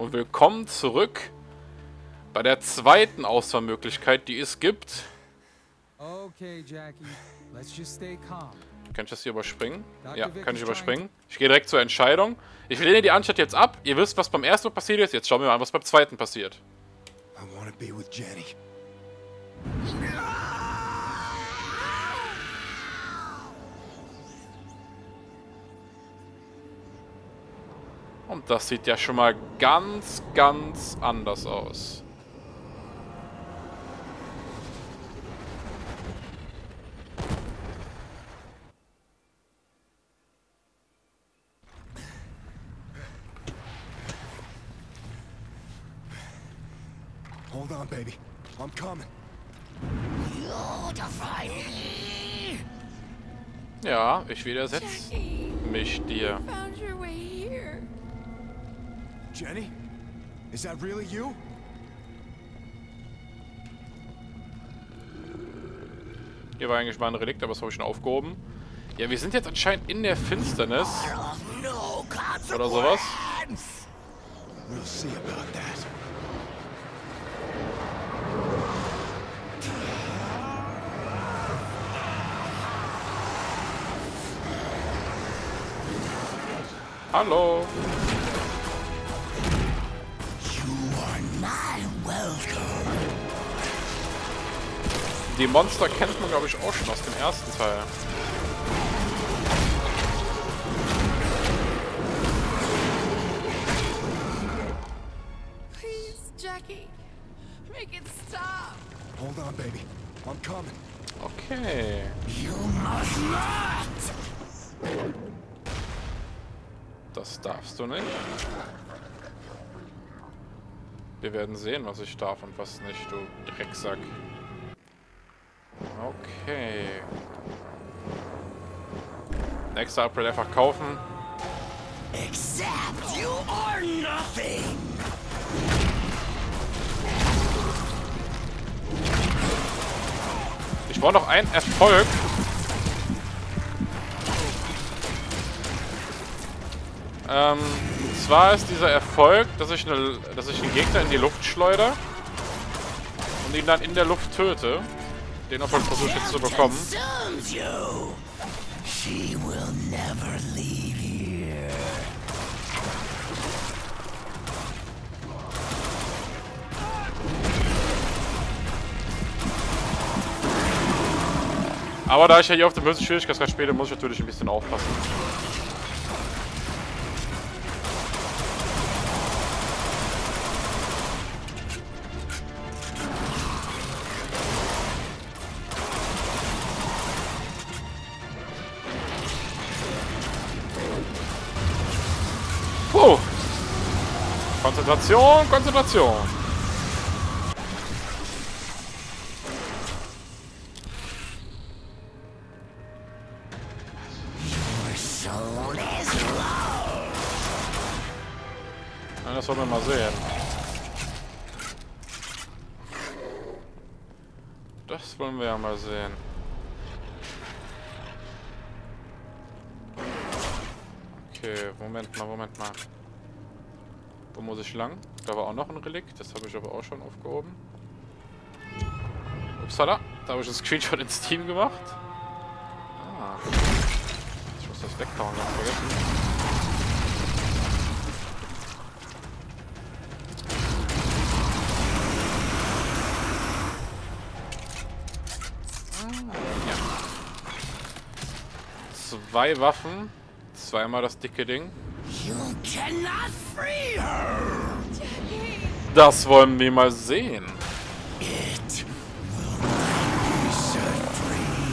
Und willkommen zurück bei der zweiten Auswahlmöglichkeit, die es gibt. Okay, Jackie, let's just stay calm. Kann ich das hier überspringen? Ja, kann ich überspringen. Ich gehe direkt zur Entscheidung. Ich lehne die Anstalt jetzt ab. Ihr wisst, was beim ersten Mal passiert ist. Jetzt schauen wir mal an, was beim zweiten passiert. I want to be with Jenny. Und das sieht ja schon mal ganz, ganz anders aus. Hold on, baby. I'm coming. Ja, ich widersetze mich dir. Found your way here. Jenny? Is that really you? Hier war eigentlich mal ein Relikt, aber das habe ich schon aufgehoben. Ja, wir sind jetzt anscheinend in der Finsternis. Oder sowas. We'll see about that. Hallo. Die Monster kennt man, glaube ich, auch schon aus dem ersten Teil. Please, Jackie, make it stop. Hold on, baby. I'm coming. Okay. Das darfst du nicht. Wir werden sehen, was ich darf und was nicht, du Drecksack. Okay. Nächster Upgrade einfach kaufen. Except you are nothing. Ich brauche noch einen Erfolg. Und zwar ist dieser Erfolg, dass ich einen Gegner in die Luft schleudere und ihn dann in der Luft töte. Den Erfolg versuche ich jetzt zu bekommen. She will never leave here. Aber da ich ja hier auf dem höchsten Schwierigkeitsgrad spiele, muss ich natürlich ein bisschen aufpassen. Konzentration, Konzentration. Na, das wollen wir mal sehen. Das wollen wir ja mal sehen. Okay, Moment mal. Wo muss ich lang? Da war auch noch ein Relikt. Das habe ich aber auch schon aufgehoben. Upsala. Da habe ich einen Screenshot ins Team gemacht. Ah. Ich muss das weghauen, ganz vergessen. Ja. 2 Waffen. Zweimal das dicke Ding. You cannot free her. Das wollen wir mal sehen. It will be set free.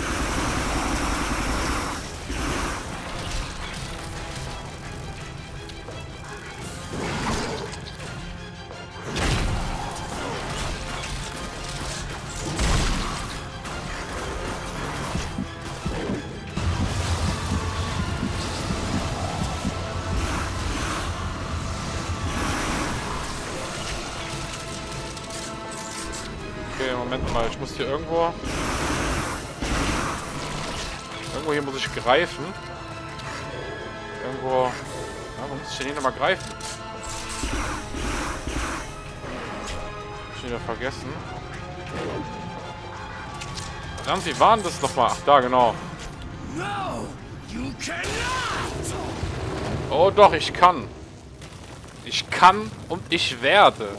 Okay, Moment mal, ich muss hier irgendwo hier muss ich greifen. Irgendwo. Ja, wo muss ich denn hier nochmal greifen? Ich wieder vergessen. Verdammt, wie waren das nochmal? Ach, da, genau. No, you cannot! Oh doch, ich kann. Ich kann und ich werde.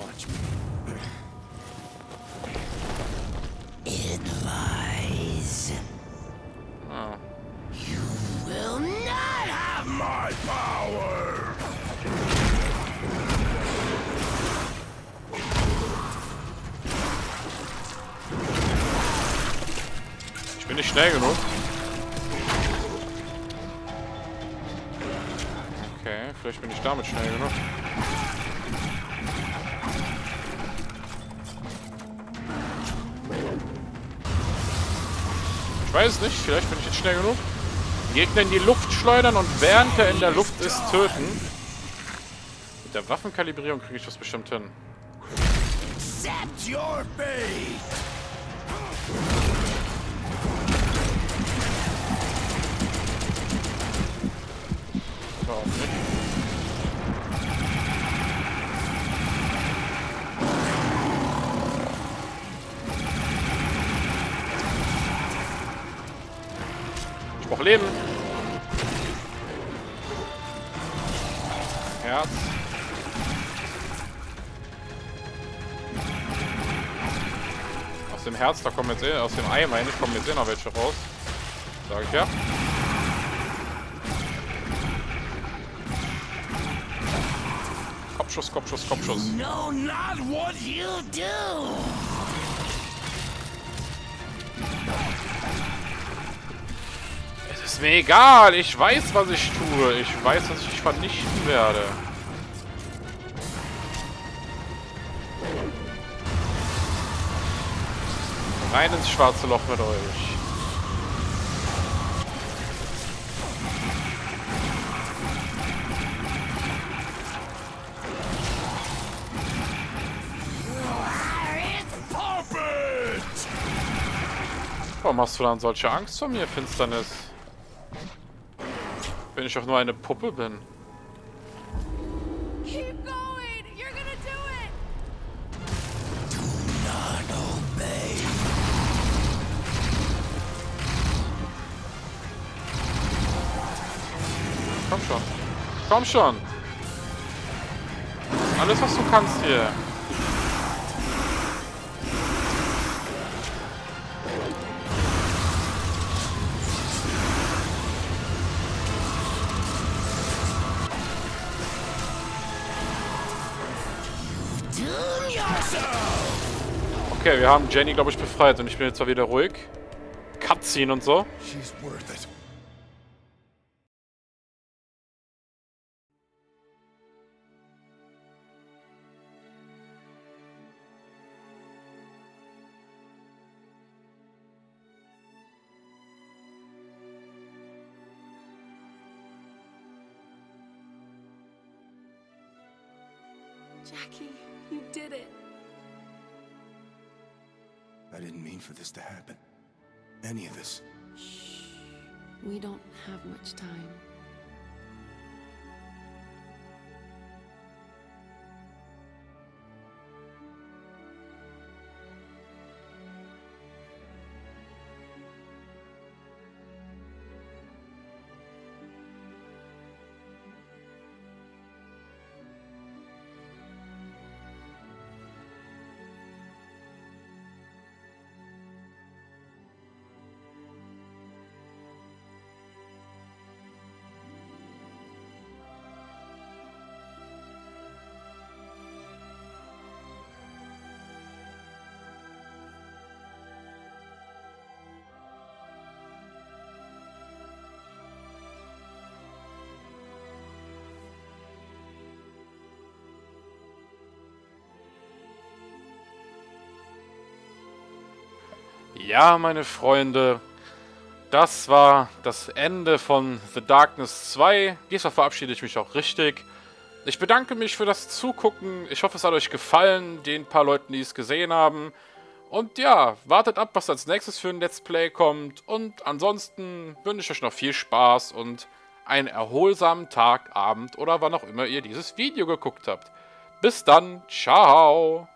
It lies. Ah. You will not have my power! Ich bin nicht schnell genug. Okay, vielleicht bin ich damit schnell genug. Ich weiß es nicht, vielleicht bin ich jetzt schnell genug. Gegner in die Luft schleudern und während er in der Luft ist, töten. Mit der Waffenkalibrierung kriege ich das bestimmt hin. Accept your fate! Überhaupt nicht. Ich brauche Leben. Herz. Aus dem Herz, da kommen jetzt aus dem Ei, meine ich, kommen jetzt noch welche raus. Sag ich ja. Kopfschuss, Kopfschuss, Kopfschuss. No, not what you do! Es ist mir egal, ich weiß, was ich tue. Ich weiß, dass ich dich vernichten werde. Rein ins schwarze Loch mit euch. Warum hast du dann solche Angst vor mir, Finsternis? Wenn ich doch nur eine Puppe bin. Keep going! You're gonna do it! Not obey. Komm schon. Komm schon. Alles, was du kannst hier. Doom yourself! Okay, wir haben Jenny, glaube ich, befreit und ich bin jetzt zwar wieder ruhig. Cutscene und so. She's worth it. Jackie, you did it. I didn't mean for this to happen. Any of this. We don't have much time. Ja, meine Freunde, das war das Ende von The Darkness 2. Diesmal verabschiede ich mich auch richtig. Ich bedanke mich für das Zugucken. Ich hoffe, es hat euch gefallen, den paar Leuten, die es gesehen haben. Und ja, wartet ab, was als nächstes für ein Let's Play kommt. Und ansonsten wünsche ich euch noch viel Spaß und einen erholsamen Tag, Abend oder wann auch immer ihr dieses Video geguckt habt. Bis dann. Ciao.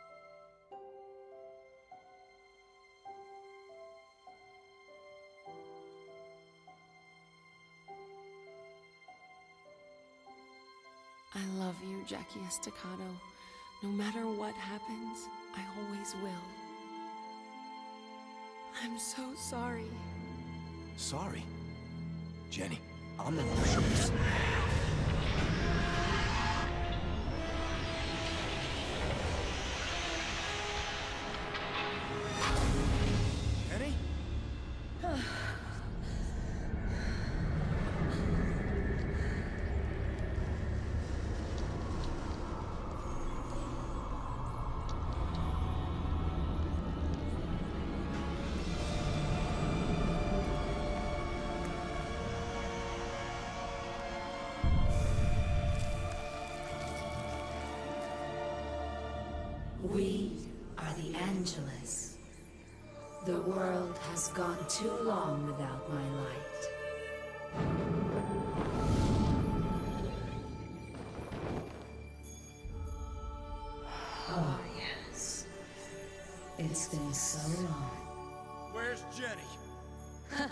I love you, Jackie Estacado. No matter what happens, I always will. I'm so sorry. Sorry. Jenny, I'm the one who should be. Jenny? We are the Angelus. The world has gone too long without my light. Oh, yes. It's been so long. Where's Jenny?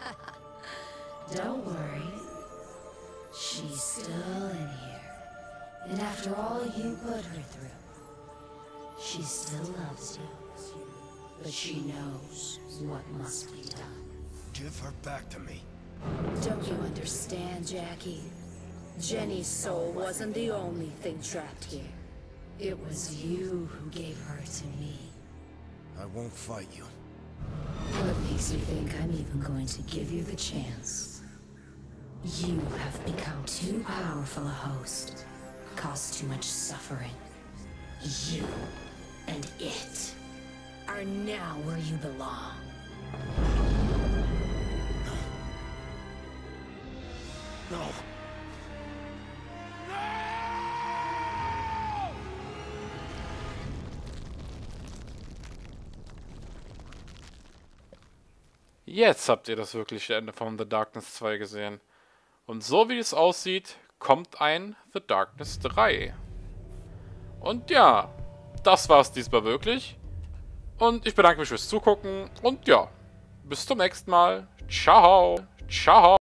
Don't worry. She's still in here. And after all you put her through, she still loves you. But she knows what must be done. Give her back to me. Don't you understand, Jackie? Jenny's soul wasn't the only thing trapped here. It was you who gave her to me. I won't fight you. What makes you think I'm even going to give you the chance? You have become too powerful a host. Caused too much suffering. You and it are now where you belong. No. Jetzt habt ihr das wirkliche Ende von The Darkness 2 gesehen. Und so wie es aussieht, kommt ein The Darkness 3. Und ja, das war's diesmal wirklich. Und ich bedanke mich fürs Zugucken und ja, bis zum nächsten Mal. Ciao. Ciao.